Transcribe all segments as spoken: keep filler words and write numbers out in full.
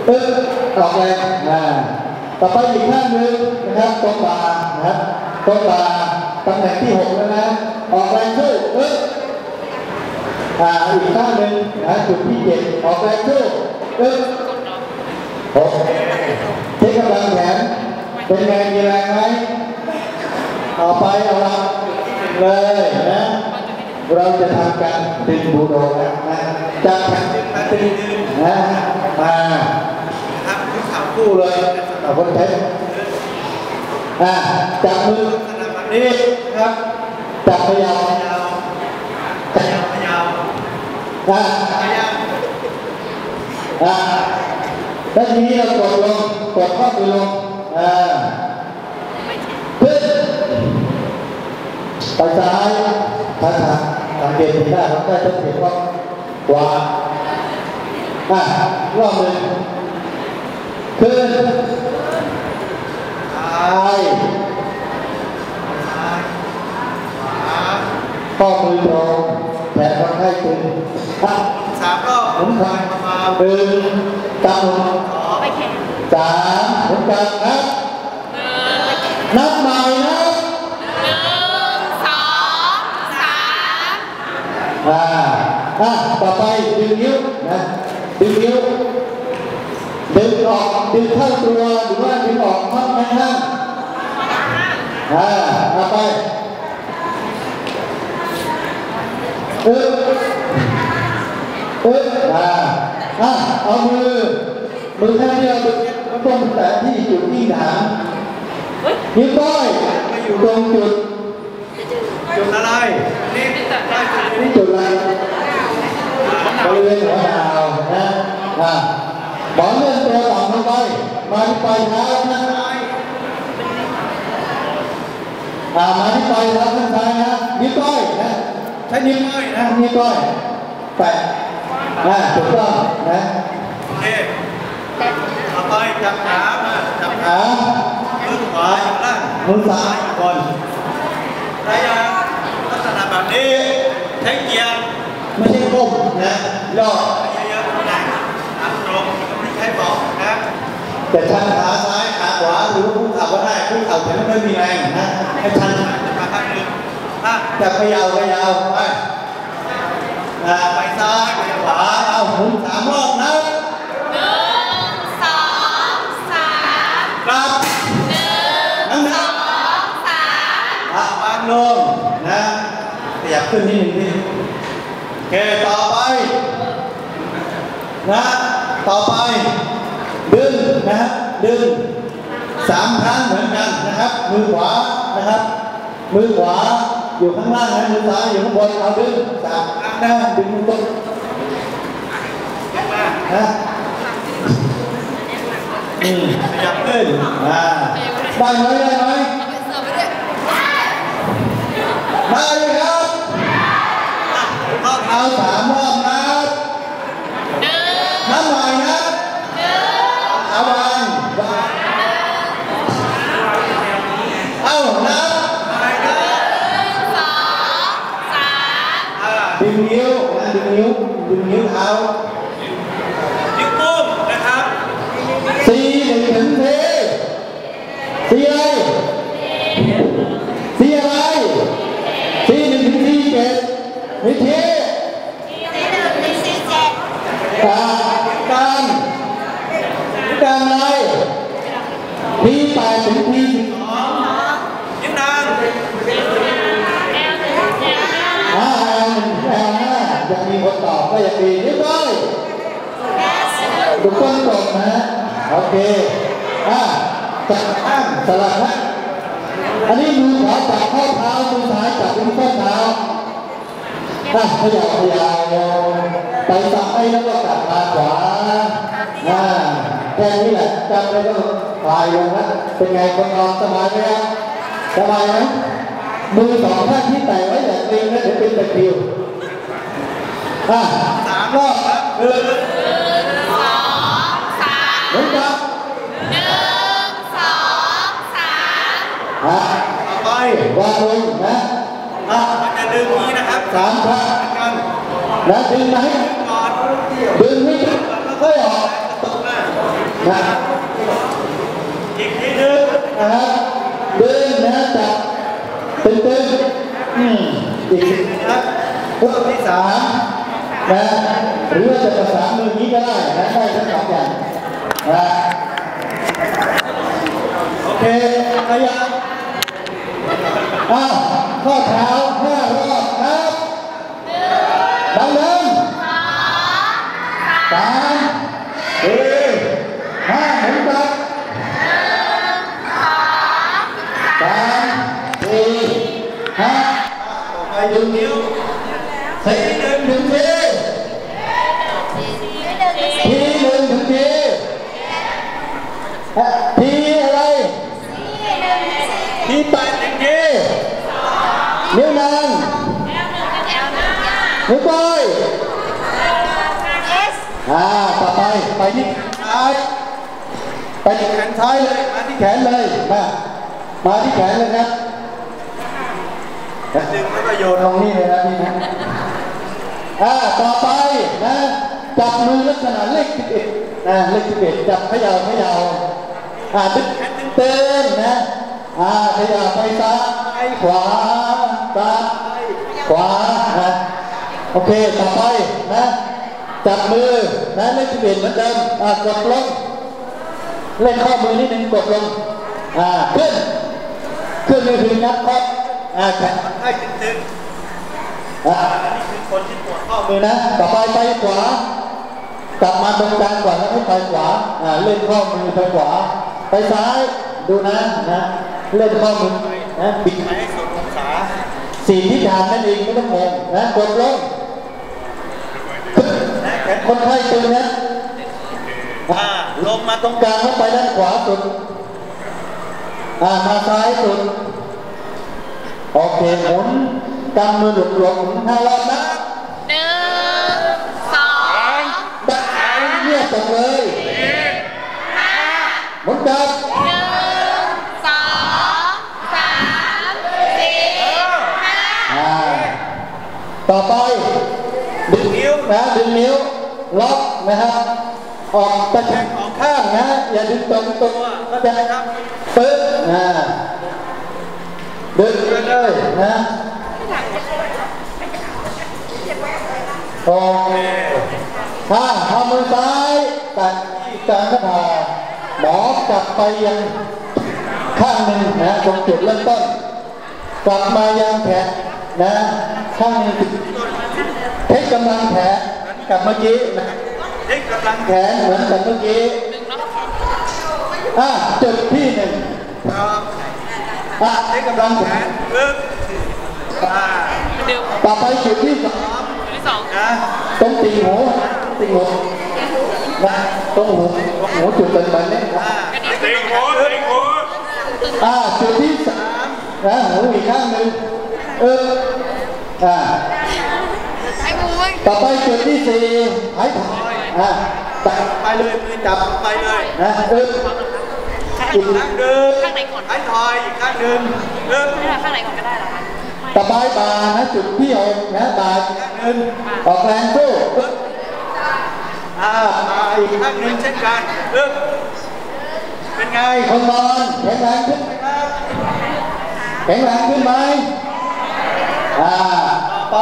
ปึ๊บออกแรงอ่าต่อไปอีกข้างหนึ่งนะครับตรงบ่านะครับตรงบ่าตำแหน่งที่หกแล้วนะออกแรงสู้ปึ๊บอ่าอีกข้างหนึ่งนะจุดที่เจ็ดออกแรงสู้ปึ๊บโอเคใช้กำลังแขนเป็นไงมีแรงไหมต่อไปเอาละเลยนะเราจะทำการดึงบูโดนะจะทำดึงนะมาครับทุกสามคู่เลยเอาคนเทปอ่าจับมือแบบนี้ครับจับพยายามพยายามพยายามพยายามอ่าอ่าแล้วทีนี้เรากดลงกดข้อมือลงอ่าขึ้นไปซ้ายช้าช้าสังเกตเห็นได้ครับได้ต้องเห็นว่าขวาอ่ะรอบหนึ่งขึ้นซ้ายข้อมือตรงแขนคนไข้ตึงสามรอบหมุนขามาดึงกำมือสามหมุนกำนับนับใหม่นะอ่าอ่ะต่อไปดึงนิ้วนะดึงนิ้วดึงออกดึงเข้าตัวหรือว่าดึงออกข้างในห้างอ่าต่อไปเอ๊ะเอ๊ะอ่าอ่ะเอามือมือข้างเดียวมันต้องแตะที่จุดที่หนามนิ้วก้อยมาอยู่ตรงจุดจุดอะไรนี่นี่จุดอะไรบริเวณหัวดาวนะอ่าบอลเลื่อนตัวต่ำลงไปมาที่ปลายเท้าข้างซ้ายอ่ามาที่ปลายเท้าข้างซ้ายนะนิ้วก้อยนะใช้นิ้วก้อยนะนิ้วก้อยแปะอ่าถูกต้องนะโอเคต่อไปจับขามาจับขามือขวาอยู่ล่างมือซ้ายบนระยะลักษณะแบบนี้ใช้เกียร์ไม่ใช่ก้มนะย่อเยอะๆนะอัพตรงไม่ใช่บอกนะแต่ชันขาซ้ายขาขวาหรือผู้เข่าก็ได้ผู้เข่าแต่ไม่มีแรงนะให้ชันขาข้างหนึ่งอ่ะจะพยายามพยายามไปอ่าไปซ้ายไปขวาเอาหมุนสามรอบนะหนึ่งสองสามครับหนึ่งสองสามอ่ะวางลงนะขยับขึ้นนิดหนึ่งนี่โอเคต่อไปนะต่อไปดึงนะดึงสามครั้งเหมือนกันนะครับมือขวานะครับมือขวาอยู่ข้างล่างนะมือซ้ายอยู่ข้างบนเอาดึงสามครั้งนะดึงตรงนะอืมขยับขึ้นอ่าได้ไหมได้ไหมได้เลยครับรอบเอาสามรอบนะนับหน่อยนะเอาวางวางเอานับดึงนิ้วนะดึงนิ้วดึงนิ้วเท้านิ้วโป้งนะครับสี่หนึ่งถึงสี่สี่อะไรสี่อะไรสี่หนึ่งถึงสี่เจ็ดวิธีการการการอะไรที่แปดถึงที่สิบสองยิ้มดังห้าหนึ่งแอลห้ายังมีคนตอบก็ยังดีนิดหน่อยถูกต้องตรงนะโอเคอ่าจับข้างสลับนะอันนี้มือขวาจับข้อเท้ามือซ้ายจับที่ข้อเท้าอ่ะขยับขยับไปซ้ายแล้วก็กลับมาขวาอ่าแค่นี้แหละจำไปก็คลายลงนะเป็นไงคนนอนสบายไหมครับสบายไหมมือสองข้างที่แตะไว้แบบนี้นะเดี๋ยวเป็นตะคริวอ่ะสามรอบครับหนึ่งสองสามหนึ่งครับหนึ่งสองสามอ่ะต่อไปวางลงนะอ่ะมันจะดึงนี้นะครับสามครั้งกันแล้วดึงมาให้ดึงให้ค่อยออกนะอีกทีหนึ่งนะครับดึงนะจับตึงตึงอืมอีกทีนะครับรอบที่สามนะหรือว่าจะประสานมือนี้ก็ได้นะได้ทั้งสองอย่างนะโอเคขยับอ้าวข้อเท้าห้ารอบครับดังเดิมสามสี่ห้าหมุนกลับสามสี่ห้าต่อไปดึงนิ้วสี่หนึ่งถึงทีทีหนึ่งถึงทีทีอะไรทีแปดถึงทีนิ้วนางนิ้วก้อยอ่าต่อไปไปที่ซ้ายไปที่แขนซ้ายเลยมาที่แขนเลยมามาที่แขนเลยครับดึงแล้วก็โยนลงนี่เลยนะพี่นะอ่าต่อไปนะจับมือลักษณะเลขสิบเอ็ดนะเลขสิบเอ็ดจับเขย่าเขย่าอ่าดึงแขนเต้นนะอ่าเขย่าไปซ้ายขวาซ้ายขวานะโอเคต่อไปนะจับมือนะเลขสิบเอ็ดเหมือนเดิมอ่ากดลงเล่นข้อมือนิดนึงกดลงอ่าขึ้นขึ้นนี่คืองัดข้ออ่าแขนให้ตึงๆอ่าอันนี้คือคนที่ปวดข้อมือนะต่อไปไปขวากลับมาตรงกลางก่อนแล้วให้ไปขวาอ่าเล่นข้อมือไปขวาไปซ้ายดูนะนะเล่นข้อมือนะบิดให้สุดองศาสี่ทิศทางนั่นเองไม่ต้องงงนะกดลงแขนคนไข้ตึงนะอ่าลงมาตรงกลางแล้วไปด้านขวาสุดอ่ามาซ้ายสุดโอเคหมุนกำมือหลุดหลวมหมุนห้ารอบนะหนึ่งสองดังเงียบจังเลยหมุนกลับหนึ่งสองสามสี่ห้าต่อไปดึงนิ้วนะดึงนิ้วล็อกนะครับออกตะแคงออกข้างนะอย่าดึงตรงตัวก็จะนะครับปึ๊บนะดึงเลยนะโอเคถ้าทำมือซ้ายตัดที่กลางขาผาหมอกลับไปยังข้างหนึ่งนะตรงจุดเริ่มต้นกลับมายังแขนนะข้างหนึ่งเทคกำลังแขนกับเมื่อกี้นะเทคกำลังแขนเหมือนกับเมื่อกี้อ่ะจุดที่หนึ่งอ่ะเทคกำลังแขนปึ๊บต่อไปจุดที่สองนะตรงตีหูตีหูนะตรงหูหูจุดเป็นแบบนี้ตีหูตีหูอ่ะจุดที่สามนะหูอีกข้างหนึ่งเอออ่ะต่อไปจุดที่สี่หายถอยอ่ะจับไปเลยมือจับไปเลยนะเอออีกข้างหนึ่งข้างไหนก่อนหายถอยอีกข้างหนึ่งเออข้างไหนก่อนก็ได้หรอคะต่อไปบานะจุดที่หกนะบาอีกข้างหนึ่งออกแรงสู้อ่ามาอีกข้างหนึ่งเช่นกันเออเป็นไงคนนอนแข็งแรงขึ้นไหมครับแข็งแรงขึ้นไหมอ่าไป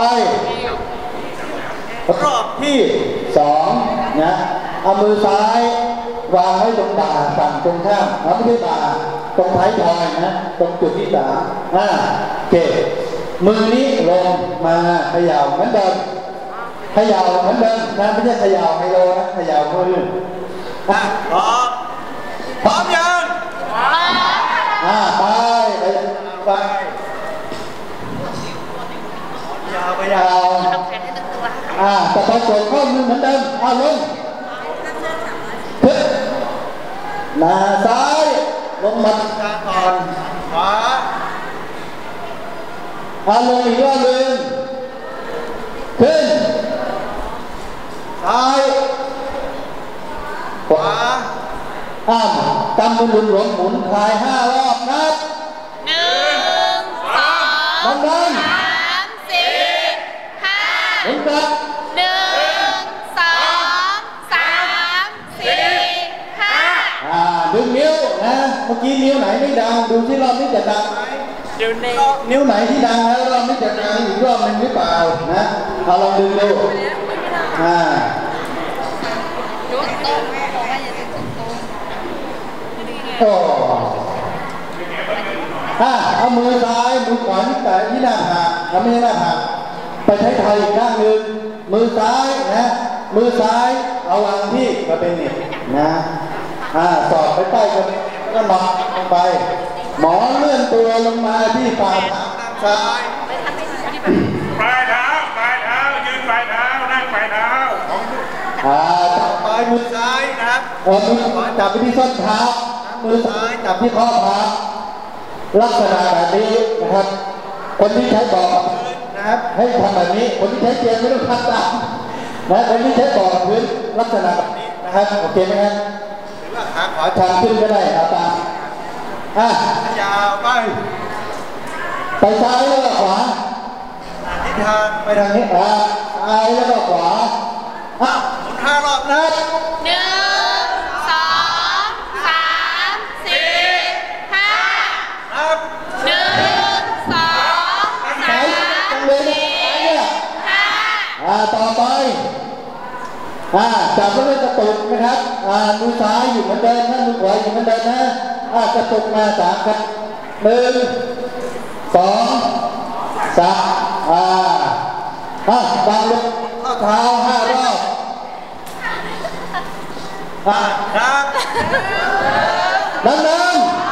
รอบที่สองนะเอามือซ้ายวางไว้ตรงบ่าฝั่งตรงข้ามเอาไม่ใช่บ่าตรงท้ายทอยนะตรงจุดที่สามอ่าโอเคมือนี้ลงมาเขย่าเหมือนเดิมเขย่าเหมือนเดิมนะไม่ใช่เขย่าไฮโลนะเขย่ามืออ่ะพร้อมพร้อมยังอ่าไปไปไปยาวไปยาวอ่าแต่พอโกดข้อมือเหมือนเดิมอ่าลงขึ้นหน้าซ้ายลงมาทางก่อนขวาอ่าลงอีกรอบหนึ่งขึ้นซ้ายขวาอ้ามกำมือหลุนหลวมหมุนคลายห้ารอบนับหนึ่งสองสามสี่ห้าหมุนกลับหนึ่งสองสามสี่ห้าเมื่อกี้นิ้วไหนไม่ดังดูที่รอบนี้จะดังไหมนิ้วนี้นิ้วไหนที่ดังแล้วรอบนี้จะดังอีกรอบหนึ่งหรือเปล่านะเอาลองดึงดูอ่าโอ้อ่าเอามือซ้ายมือขวาที่แตะที่หน้าผากทำไม่ใช่หน้าผากไปใช้ไทยอีกข้างหนึ่งมือซ้ายนะมือซ้ายเอาวางที่กระเป็นเน็ตนะอ่าสอดไปใต้กระเป็นก็นอนลงไปหมอเลื่อนตัวลงมาที่ฝ่าเท้าด้านซ้ายปลายเท้าปลายเท้ายืนปลายเท้านั่งปลายเท้าอ่าจับปลายมือซ้ายนะครับเออมือขวาจับไปที่ส้นเท้ามือซ้ายจับที่ข้อเท้าลักษณะแบบนี้นะครับคนที่ใช้บอกนะครับให้ทำแบบนี้คนที่ใช้เตียงไม่ต้องทำตามนะคนที่ใช้บอกพื้นลักษณะแบบนี้นะครับโอเคไหมครับหรือว่าขาขวาชันขึ้นก็ได้เอาตามอ่ะยาวไปไปซ้ายแล้วก็ขวาทิศทางไปทางนี้อ่ะซ้ายแล้วก็ขวาอ่ะหมุนห้ารอบนะหนึ่งสองสามสี่ห้าครับหนึ่งสองสามสี่ห้าอ่าต่อไปอ่าจับไว้ด้วยกระตุกนะครับอ่ามือซ้ายอยู่เหมือนเดิมนะมือขวาอยู่เหมือนเดิมนะอ่ากระตุกมาสามครับหนึ่งสองสามอ่าอ่าดังลงข้อเท้าห้ารอบอ่าครับดังๆ